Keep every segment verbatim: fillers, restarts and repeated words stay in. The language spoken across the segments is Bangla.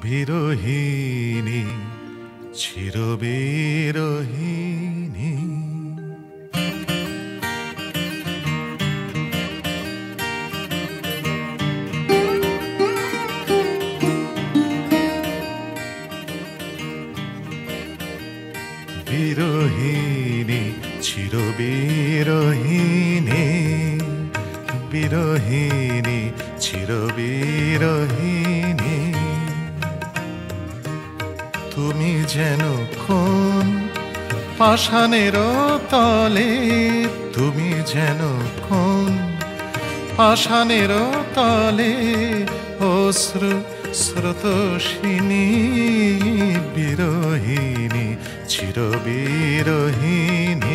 বিরহিণী চিরবিরহিণী। বিরহিণী চিরবিরহিণী, বিরহিণী চিরবিরহিণী। তুমি যেন কোন পাষাণের তলে, তুমি যেন কোন পাষাণের তলে অশ্রু স্রোতস্বিনী। বিরহিণী চিরবিরহিণী।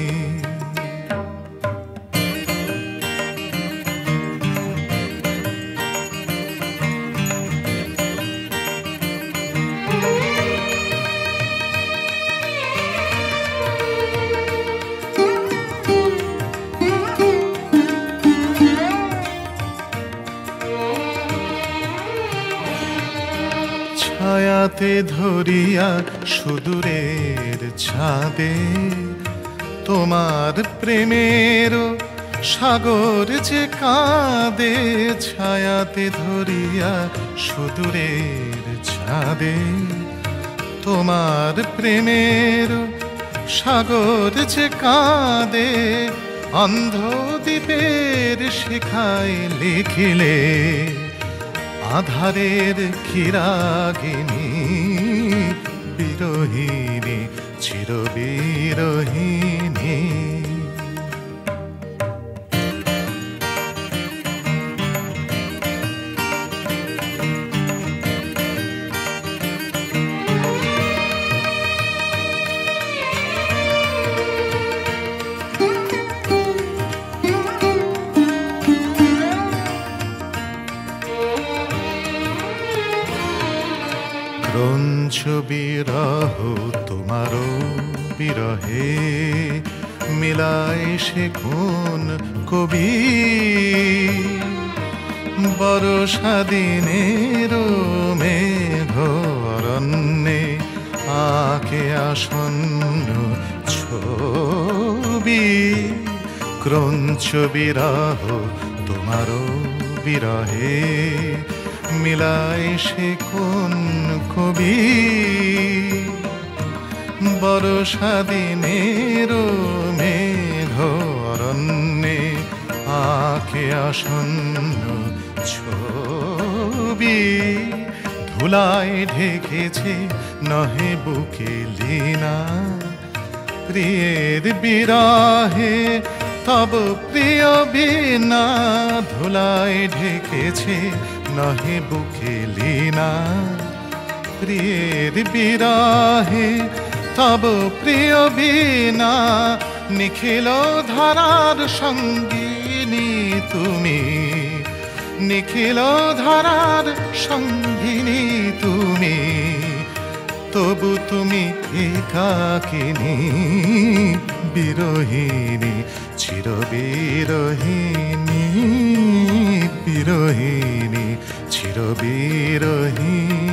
ছায়াতে ধরিয়া সুদূরের ছাদে তোমার প্রেমের সাগর যে কাঁদে। ছায়াতে ধরিয়া সুদূরের ছাদে তোমার প্রেমের সাগর যে কাঁদে। অন্ধ দ্বীপের শিখায় লিখিলে আধারের ক্ষীরাগিনী। বিরহিণী চিরবিরহিণী। ক্রঞ্চ বিরহ তোমারও বিরহে মিলায় সে কোন কবি। বর্ষা দিনের মেঘ অরণ্যে আঁকে আসন্ন ছবি। ক্রঞ্চ বিরহ তোমারও বিরহে মিলায় সে কোন কবি। বর্ষা দিনের মেঘ অরণ্যে আঁকে আসন্ন ছবি। ধুলায় ঢেকেছে নহে বুকে লীনা, প্রিয়ের বিরহে তব প্রিয় বিনা। ধুলায় ঢেকেছে নহে বুকে লীনা, প্রিয়ের বিরহে তব প্রিয় বিনা। নিখিল ধারার সঙ্গিনী তুমি, নিখিল ধারার সঙ্গিনী তুমি। তবু তুমি একাকিনী। বিরহিণী চিরবিরহিণী, বিরহিণী চিরবিরহিণী।